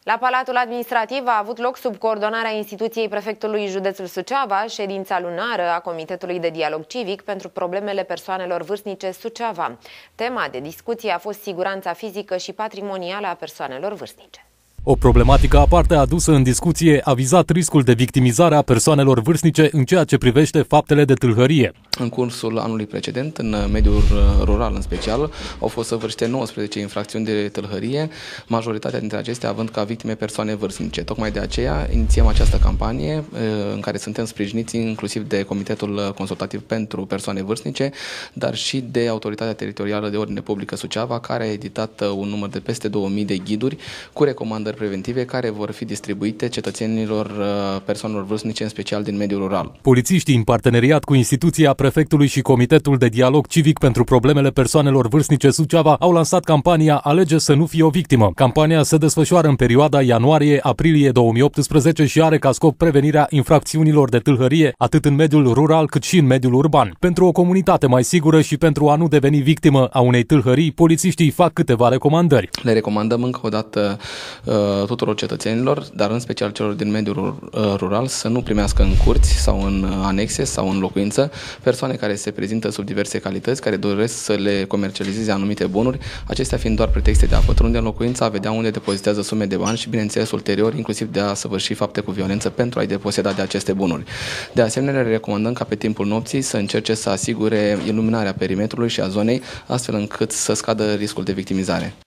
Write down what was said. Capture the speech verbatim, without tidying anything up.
La Palatul Administrativ a avut loc, sub coordonarea instituției prefectului județul Suceava, ședința lunară a Comitetului de Dialog Civic pentru problemele persoanelor vârstnice Suceava. Tema de discuție a fost siguranța fizică și patrimonială a persoanelor vârstnice. O problematică aparte adusă în discuție a vizat riscul de victimizare a persoanelor vârstnice în ceea ce privește faptele de tâlhărie. În cursul anului precedent, în mediul rural în special, au fost săvârșite nouăsprezece infracțiuni de tâlhărie, majoritatea dintre acestea având ca victime persoane vârstnice. Tocmai de aceea inițiem această campanie în care suntem sprijiniți inclusiv de Comitetul Consultativ pentru Persoane Vârstnice, dar și de Autoritatea Teritorială de Ordine Publică Suceava, care a editat un număr de peste două mii de ghiduri cu recomandări preventive care vor fi distribuite cetățenilor persoanelor vârstnice, în special din mediul rural. Polițiștii, în parteneriat cu instituția prefectului și Comitetul de Dialog Civic pentru problemele persoanelor vârstnice Suceava, au lansat campania Alege să nu fii o victimă. Campania se desfășoară în perioada ianuarie-aprilie două mii optsprezece și are ca scop prevenirea infracțiunilor de tâlhărie atât în mediul rural cât și în mediul urban. Pentru o comunitate mai sigură și pentru a nu deveni victimă a unei tâlhării, polițiștii fac câteva recomandări. Le recomandăm încă o dată tuturor cetățenilor, dar în special celor din mediul rural, să nu primească în curți sau în anexe sau în locuință persoane care se prezintă sub diverse calități, care doresc să le comercializeze anumite bunuri, acestea fiind doar pretexte de a pătrunde în locuință, a vedea unde depozitează sume de bani și, bineînțeles, ulterior, inclusiv de a săvârși fapte cu violență pentru a-i deposeda de aceste bunuri. De asemenea, le recomandăm ca pe timpul nopții să încerce să asigure iluminarea perimetrului și a zonei, astfel încât să scadă riscul de victimizare.